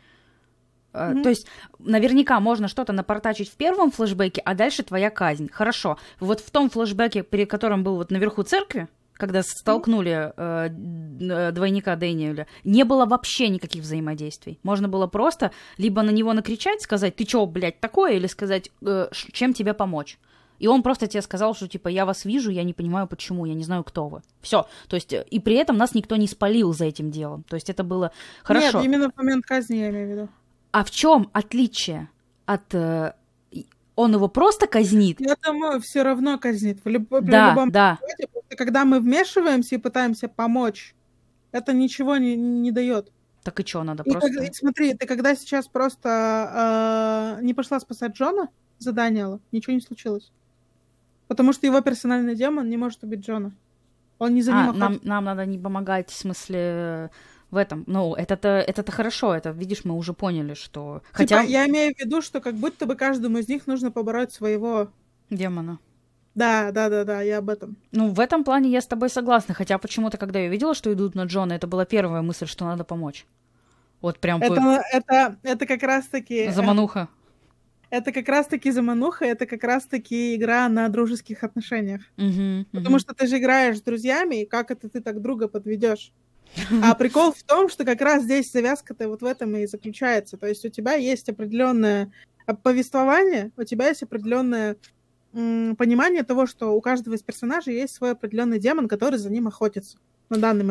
S1: э,
S3: Мгм.
S1: То есть наверняка можно что-то напортачить в первом флешбеке, а дальше твоя казнь. Хорошо. Вот в том флешбеке, перед которым был вот наверху церкви, когда столкнули э, д- двойника Дэниеля, не было вообще никаких взаимодействий. Можно было просто либо на него накричать, сказать, ты чё, блядь, такое, или сказать, э, ш- чем тебе помочь. И он просто тебе сказал, что, типа, я вас вижу, я не понимаю, почему, я не знаю, кто вы. Все. То есть, э, и при этом нас никто не спалил за этим делом. То есть, это было хорошо.
S3: Нет, именно в момент казни я имею в виду.
S1: А в чем отличие от... э, и- он его просто казнит?
S3: Я думаю, все равно казнит. В, люб... при
S1: Да,
S3: любом
S1: да.
S3: случае, просто когда мы вмешиваемся и пытаемся помочь, это ничего не, не дает.
S1: Так и что, надо
S3: И,
S1: просто...
S3: как- и смотри, ты когда сейчас просто э, не пошла спасать Джона за Даниэла, ничего не случилось. Потому что его персональный демон не может убить Джона. Он не за ним
S1: А, нам,
S3: охотится.
S1: нам надо не помогать, в смысле, э, в этом. Ну, это-то, это-то хорошо, это, видишь, мы уже поняли, что...
S3: Типа,
S1: Хотя...
S3: я имею в виду, что как будто бы каждому из них нужно побороть своего...
S1: Демона.
S3: Да, да, да, да, я об этом.
S1: Ну, в этом плане я с тобой согласна, хотя почему-то, когда я увидела, что идут на Джона, это была первая мысль, что надо помочь. Вот прям... по-
S3: Это, это, это как раз-таки...
S1: Замануха.
S3: Это как раз-таки замануха, это как раз-таки игра на дружеских отношениях.
S1: Мгм,
S3: Потому
S1: мгм.
S3: что ты же играешь с друзьями, и как это ты так друга подведешь? А прикол в том, что как раз здесь завязка-то вот в этом и заключается. То есть у тебя есть определенное повествование, у тебя есть определенное м, понимание того, что у каждого из персонажей есть свой определенный демон, который за ним охотится на данный момент.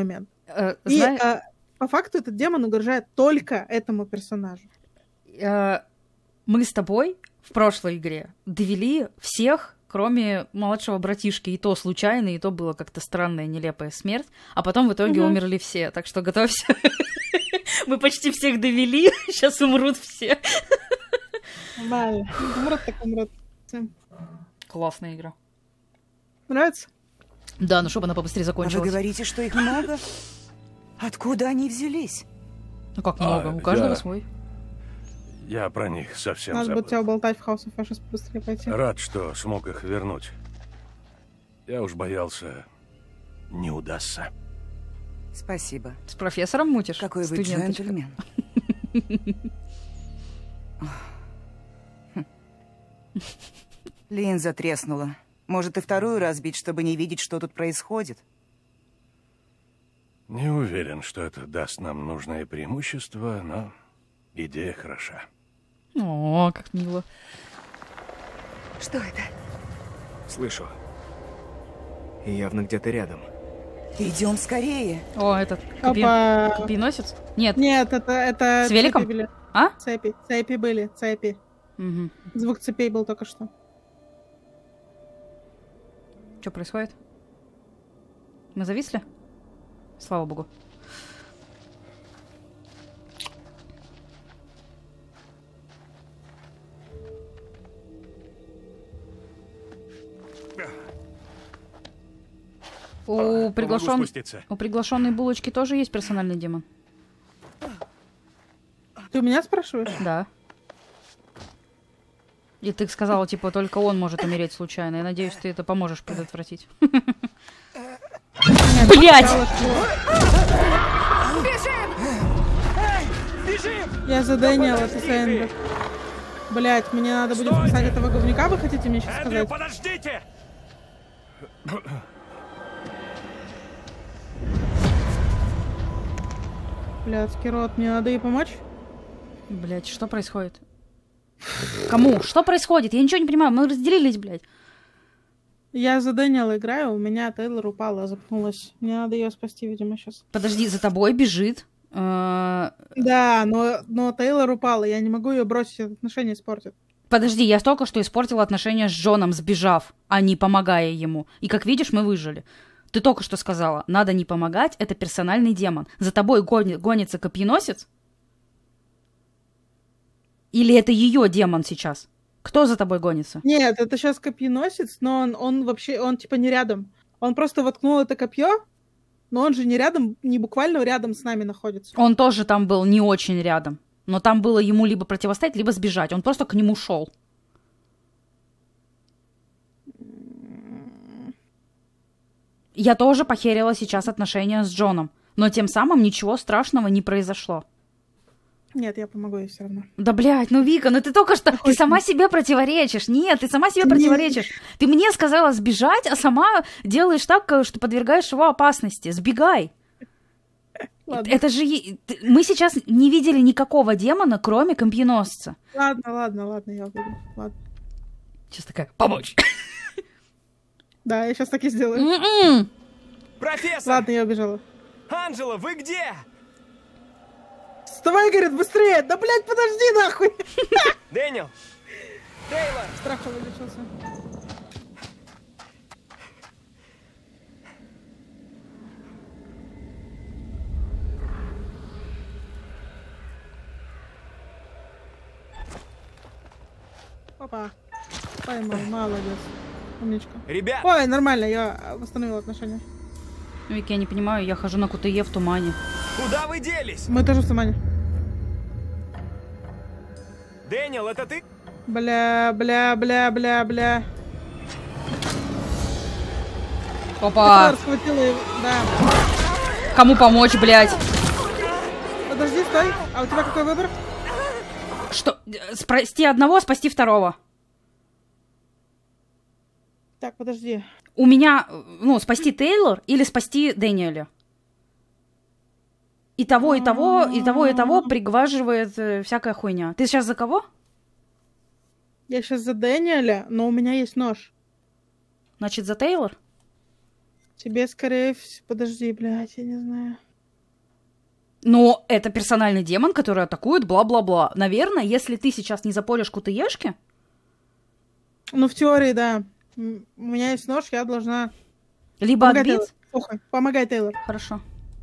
S1: Э,
S3: И
S1: зна-
S3: а, по факту этот демон угрожает только этому персонажу.
S1: э, мы с тобой в прошлой игре довели всех, кроме младшего братишки. И то случайно, и то было как-то странная, нелепая смерть. А потом в итоге
S3: Мгм.
S1: умерли все. Так что готовься. Мы почти всех довели. Сейчас умрут все.
S3: Нормально. Умрут так умрут.
S1: Классная игра.
S3: Нравится?
S1: Да, ну чтобы она побыстрее
S10: А вы
S1: закончилась.
S10: говорите, что их много? Откуда они взялись?
S1: Ну как
S9: А,
S1: много? У каждого
S9: я-
S1: свой.
S9: Я про них совсем
S3: Надо
S9: забыл.
S3: будет тебя уболтать в House of Ashes побыстрее пойти.
S9: Рад, что смог их вернуть. Я уж боялся, не удастся.
S10: Спасибо.
S1: С профессором мутишь?
S10: Какой вы
S1: студенточка?
S10: джентльмен. Линза треснула. Может, и вторую разбить, чтобы не видеть, что тут происходит?
S9: Не уверен, что это даст нам нужное преимущество, но идея хороша.
S1: О, как мило.
S4: Что это?
S8: Слышу. И явно где-то рядом.
S10: Идем скорее.
S1: О, этот копи...
S3: Опа.
S1: копьеносец? Нет.
S3: Нет, это, это
S1: С великом?
S3: цепи были.
S1: А?
S3: Цепи. Цепи были, цепи.
S1: Угу.
S3: Звук цепей был только что.
S1: Что происходит? Мы зависли? Слава богу. У, приглашен...
S9: спуститься.
S1: У приглашенной булочки тоже есть персональный демон?
S3: Ты у меня спрашиваешь?
S1: Да. И ты сказала, типа, только он может умереть случайно. Я надеюсь, ты это поможешь предотвратить. Блять!
S3: Я задонила это Сэндер. Блять, мне надо будет спасать этого говнюка, вы хотите мне сейчас сказать?
S9: Подождите!
S3: Блядский рот, мне надо ей помочь?
S1: Блять, что происходит? Кому? Что происходит? Я ничего не понимаю. Мы разделились, блядь.
S3: Я за Дэниела играю, у меня Тейлор упала, запнулась. Мне надо ее спасти, видимо, сейчас.
S1: Подожди, за тобой бежит. Э,
S3: Да, но, но Тейлор упала, я не могу ее бросить, это отношения испортит.
S1: Подожди, я только что испортила отношения с Джоном, сбежав, а не помогая ему. И как видишь, мы выжили. Ты только что сказала, надо не помогать, это персональный демон. За тобой гони- гонится копьеносец? Или это ее демон сейчас? Кто за тобой гонится?
S3: Нет, это сейчас копьеносец, но он, он вообще, он типа не рядом. Он просто воткнул это копье, но он же не рядом, не буквально рядом с нами находится.
S1: Он тоже там был не очень рядом. Но там было ему либо противостоять, либо сбежать. Он просто к нему шел. Я тоже похерила сейчас отношения с Джоном. Но тем самым ничего страшного не произошло.
S3: Нет, я помогу ей все равно.
S1: Да, блядь, ну, Вика, ну ты только что... Ты сама себе противоречишь. Нет, ты сама себе противоречишь. Ты мне сказала сбежать, а сама делаешь так, что подвергаешь его опасности. Сбегай.
S3: Ладно.
S1: Это же... е- ты- Мы сейчас не видели никакого демона, кроме компьеносца.
S3: Ладно, ладно, ладно, я буду. Ладно.
S1: Сейчас такая, помочь.
S3: Да, я сейчас так и сделаю.
S1: М-м.
S8: Профессор!
S3: Ладно, я убежала.
S8: Анджела, вы где?
S3: Вставай, говорит, быстрее! Да, блядь, подожди, нахуй!
S8: Дэниел! Тейлор!
S3: Страх вылечился. Опа. Поймал, молодец. Умничка.
S8: Ребят!
S3: Ой, нормально, я восстановила отношения.
S1: Вики, я не понимаю, я хожу на КУТЕ в тумане.
S8: Куда вы делись?
S3: Мы тоже в тумане.
S8: Дэниел, это ты?
S3: Бля, бля, бля, бля, бля.
S1: Опа!
S3: Тейлор схватила его, да.
S1: Кому помочь, блядь?
S3: Подожди, стой. А у тебя какой выбор?
S1: Что? э, Спасти одного, спасти второго.
S3: Так, подожди.
S1: У меня, э, ну, спасти Тейлор или спасти Дэниеля? И того, и того, и того, и того пригваживает э, всякая хуйня. Ты сейчас за кого?
S3: Я сейчас за Дэниеля, но у меня есть нож.
S1: Значит, за Тейлор?
S3: Тебе, скорее всего... Подожди, блядь, я не знаю.
S1: Но это персональный демон, который атакует, бла-бла-бла. Наверное, если ты сейчас не запоришь Кутаешки...
S3: Ну, в теории, да. У меня есть нож, я должна...
S1: Либо
S3: Помогай,
S1: отбить...
S3: Тейлор. Слухай, помогай, Тейлор.
S1: Хорошо.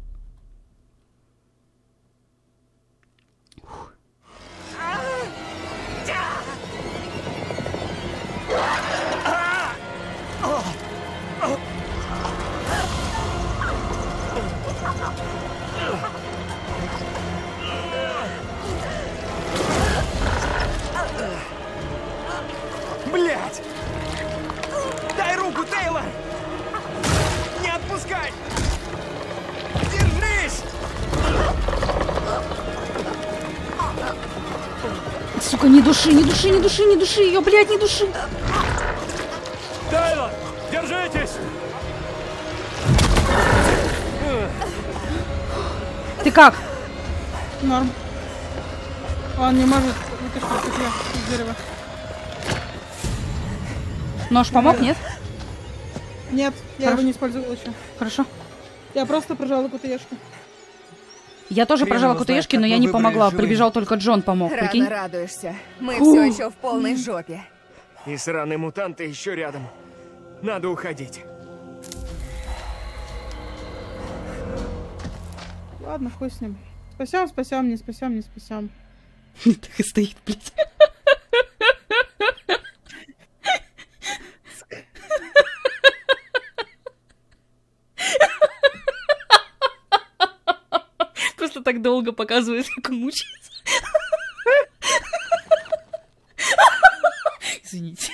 S5: Блять! Дай руку, Тейлор! Не отпускай! Держись!
S1: Сука, не души, не души, не души, не души ее, блядь, не души!
S9: Тейлор, держитесь!
S1: Ты как?
S3: Норм. Он не может вытащить петля из дерева.
S1: Нож помог, нет?
S3: Нет, я
S1: Хорошо.
S3: его не использовала еще.
S1: Хорошо.
S3: Я просто прожала Кутаешку.
S1: Я тоже
S5: Хрен
S1: прожала
S5: его
S1: Кутаешки,
S5: знает,
S1: но
S5: как
S1: я
S5: мы
S1: не
S5: выбрались
S1: помогла.
S5: живыми.
S1: Прибежал только Джон, помог,
S4: Рано
S1: прикинь?
S4: радуешься. Мы
S1: Фу.
S4: все еще в полной жопе.
S8: И сраные мутанты еще рядом. Надо уходить.
S3: Ладно, хуй с ним. Спасем, спасем, не спасем, не спасем.
S1: Так и стоит, блядь. Просто так долго показывает, как он мучается. Извините.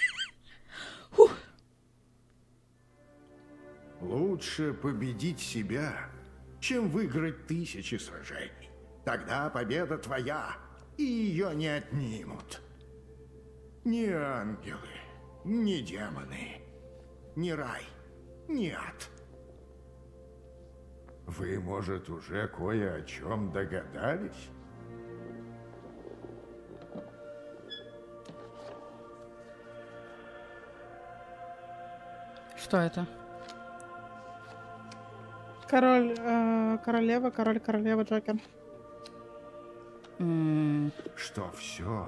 S2: Лучше победить себя, чем выиграть тысячи сражений. Тогда победа твоя, и ее не отнимут. Ни ангелы, ни демоны, ни рай, ни ад. Вы, может, уже кое о чем догадались?
S1: Что это?
S3: Король, э, королева, король, королева, Джокер.
S1: М,
S2: Что все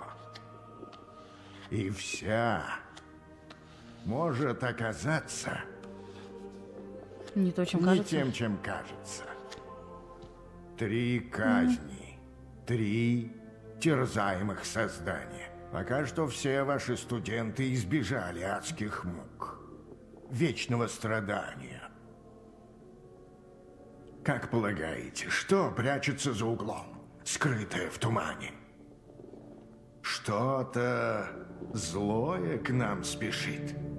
S2: и вся может оказаться
S1: Не то, чем
S2: не
S1: кажется.
S2: тем, чем кажется. Три казни, три терзаемых создания. Пока что все ваши студенты избежали адских мук, вечного страдания. Как полагаете, что прячется за углом, скрытое в тумане? Что-то злое к нам спешит.